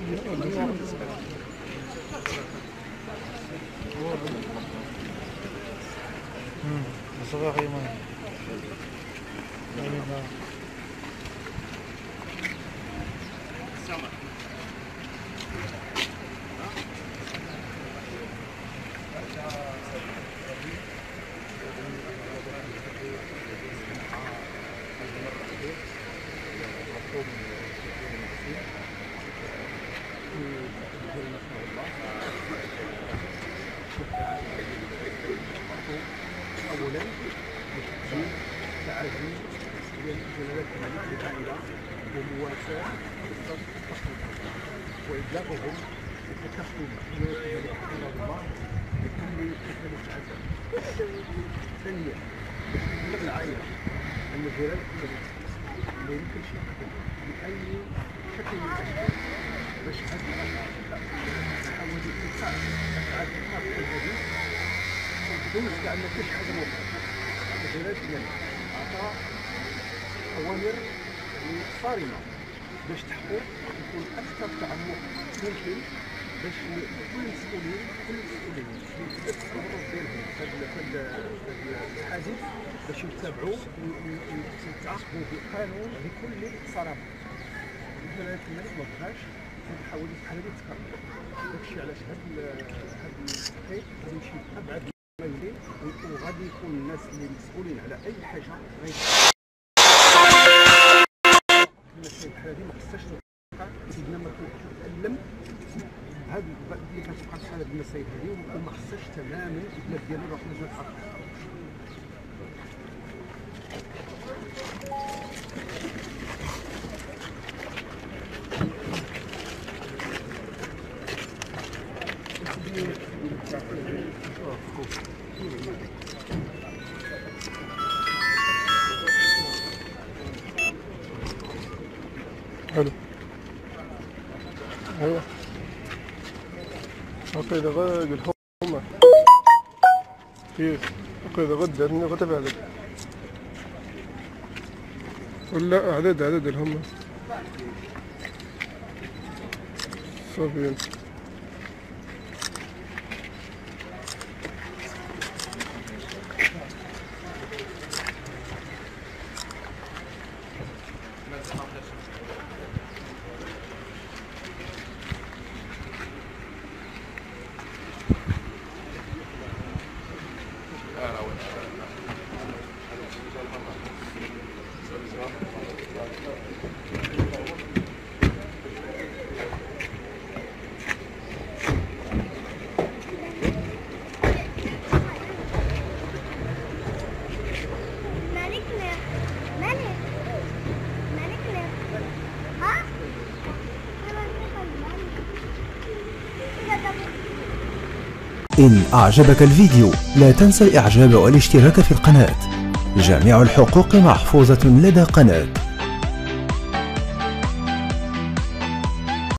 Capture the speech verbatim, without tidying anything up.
صغار يمان اولا لتسجيل تعزيز جلالة الملك للعائله ومواساه التصويت وابلاغهم بتكفل جلاله الملك حفظه الله بكل كفاله عزاء. ثانيا تبلغ العائله ان جلاله الملك لا يمكنش يقبل باي شكل من الاشكال باش هذه تحاول اتخاذ افعال الحرب الحديث بدون كاع ما كاينش حاجه موقفه. جلاله الملك عطى اوامر صارمه باش تحقق يكون اكثر تعمق ممكن باش كل المسؤولين كل المسؤولين في التصرف ديالهم في هذا الحادث باش يتبعوا ويتعاقبوا بقانون بكل صرامه. جلاله الملك ما بغاش هاد الحوادث بحال هادي تكرر، داكشي علاش هاد هاد التحقيق غادي يمشي ابعد ما يمكن وغادي يكون الناس اللي مسؤولين على اي حاجه غادي المسائل بحال هادي ما خصهاش تبقى سيدنا ما كنتعلم هاد اللي كتبقى بحال هاد المسائل هادي وما خصهاش تماما البلاد ديالنا نروح لجنه الحرب. حلو. ايوه اوكي دابا قول هما كيف اوكي دابا دارني غتبع عدد ولا عدد عدد الهم صافي. إن أعجبك الفيديو لا تنسى الإعجاب والاشتراك في القناة. جميع الحقوق محفوظة لدى قناة